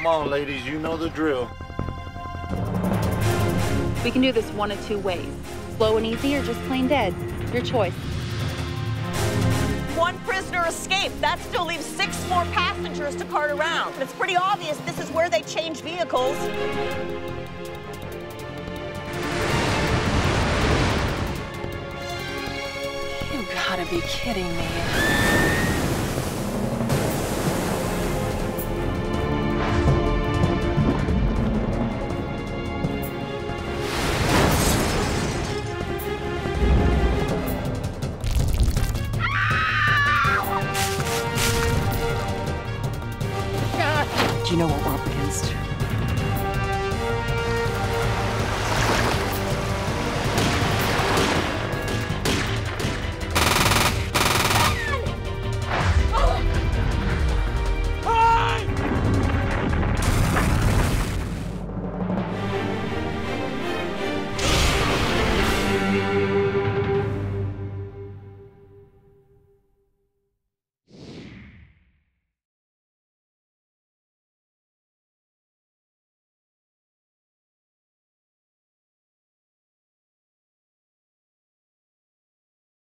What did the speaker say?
Come on, ladies, you know the drill. We can do this one of two ways. Slow and easy or just plain dead. Your choice. One prisoner escaped. That still leaves 6 more passengers to cart around. It's pretty obvious this is where they change vehicles. You gotta be kidding me. Do you know what we're up